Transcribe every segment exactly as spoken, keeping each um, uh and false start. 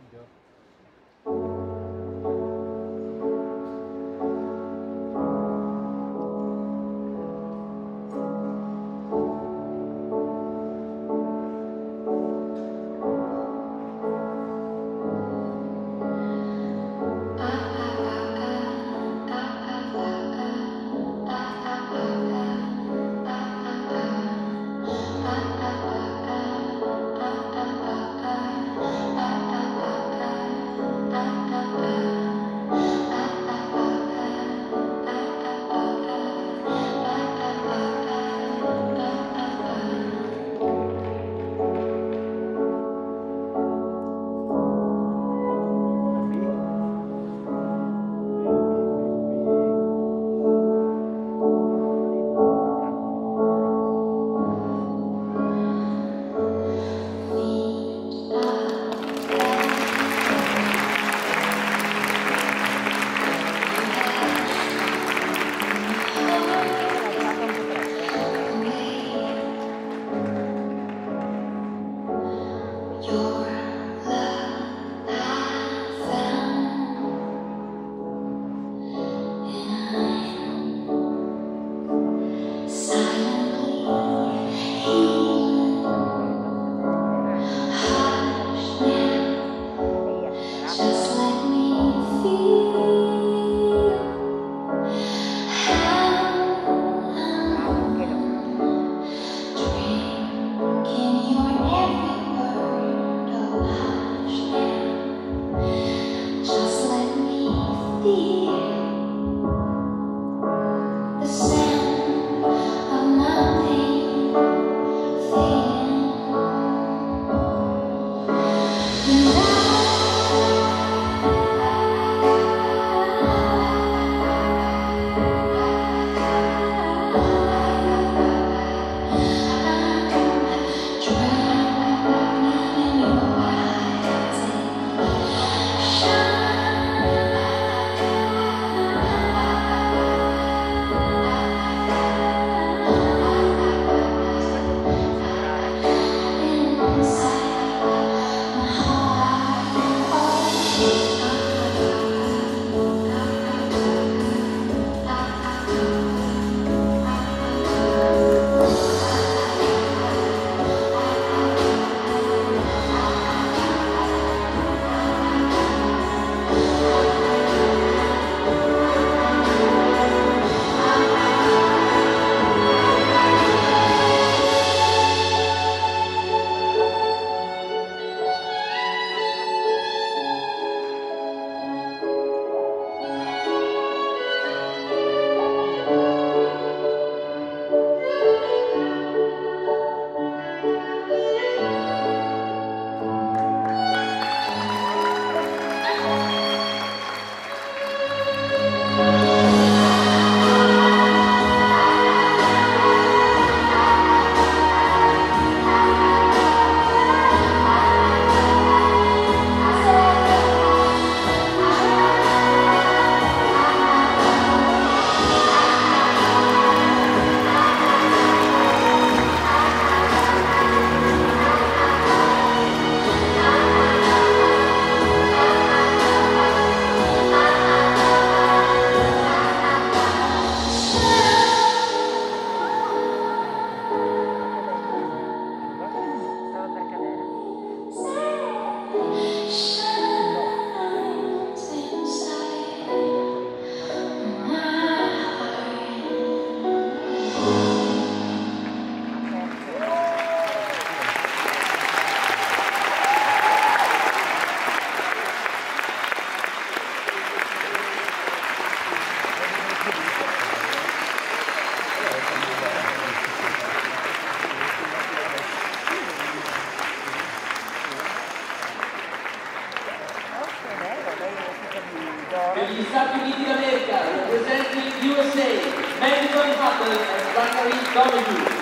Per gli Stati Uniti d'America, representing U S A, Madison Hutton e Zachary W.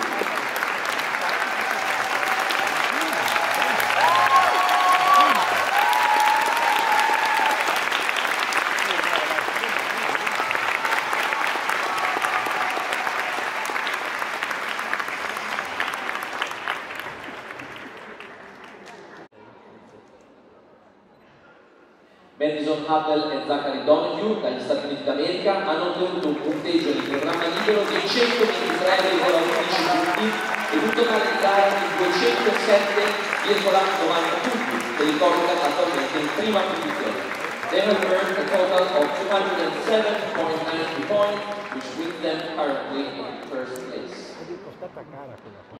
Madison Hubble e Zachary Donoghue dagli Stati Uniti d'America hanno ottenuto un punteggio di programma libero di centoventitré virgola undici punti e un totale di gara di duecentosette virgola novanta punti, che li colloca attualmente in prima posizione. They have earned a total of two hundred seven point nine points, which brings them currently in first place.